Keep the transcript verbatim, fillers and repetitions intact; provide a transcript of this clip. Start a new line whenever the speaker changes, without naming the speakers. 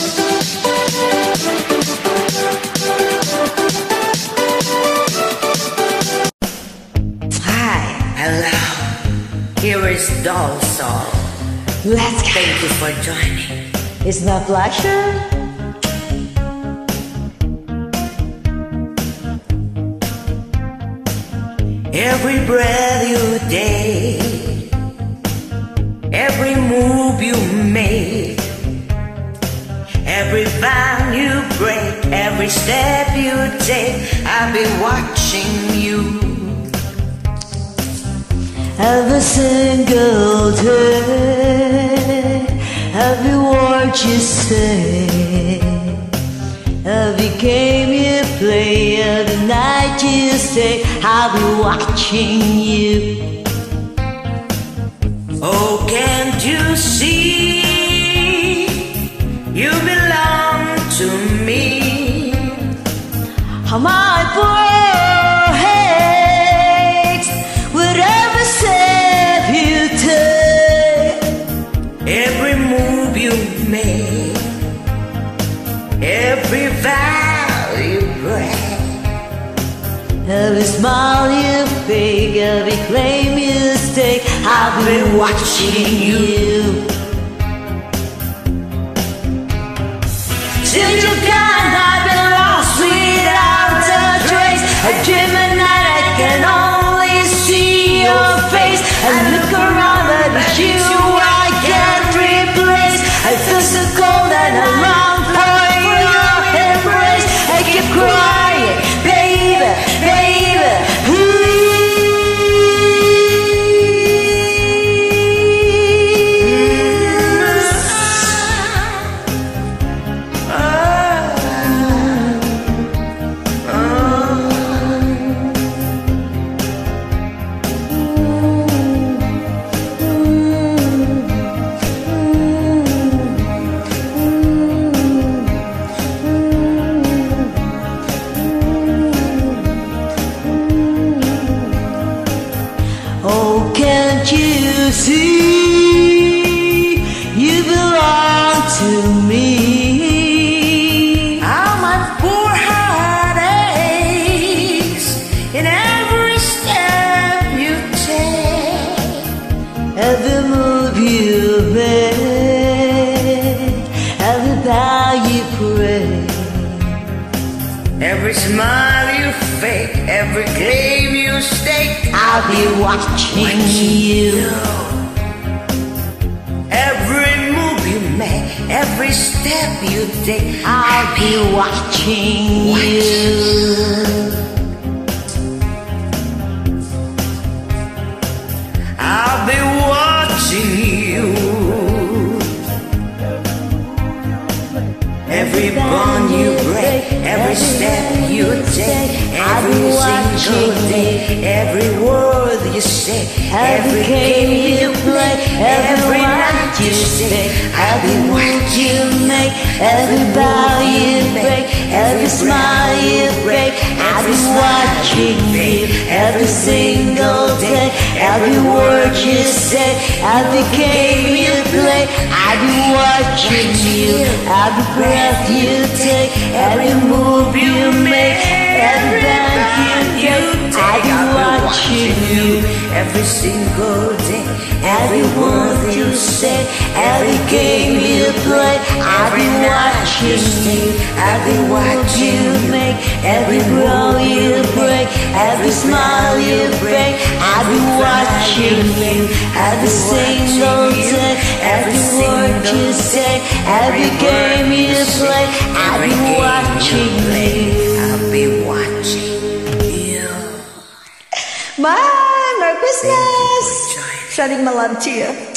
Hello, here is Doll Song.
Let's go.
Thank you for joining.
It's my pleasure.
Every breath you take, every move you make, every vow you break, every step you take, I'll be watching you.
Every single day, every word you say, every game you play, every night you stay, I'll be watching you.
Oh, can't you see, you belong to me?
How my breaks, whatever step you take,
every move you make, every vow you break,
every smile you fake, every claim you stake, I'll be watching you. Till you're gone, I've been lost without a trace. I dream at night, I can only see your face. I look around, but it's you I can't replace. I feel so cold and I long for your embrace. I keep crying, baby, baby, please. Oh, can't you see, you belong to me?
how my poor heart aches in every step you take,
Every move you make, every vow you pray,
every smile you fake, every claim you stake,
I'll be watching you.
every move you make, every step you take,
I'll be watching you.
I'll be watching you. Every bond you break, every step you take, every single day, every word you say,
Every game you play, every night you stay, every move you make, every bow you break, every smile you break, I'll be watching you every single day. Every word you say, every game you play, I'll be watching you. Every breath you take, every move you make, every breath you take, I'll be watching you.
Every single day,
Every word you say, every game you play, I'll be watching you. Every move you make, every blow you break, every smile you break, I'll be watching you. Every single day, every word you say, every game you play, I'll be watching you.
I'll be watching you.
Bye, Merry Christmas. Sharing malam cheer.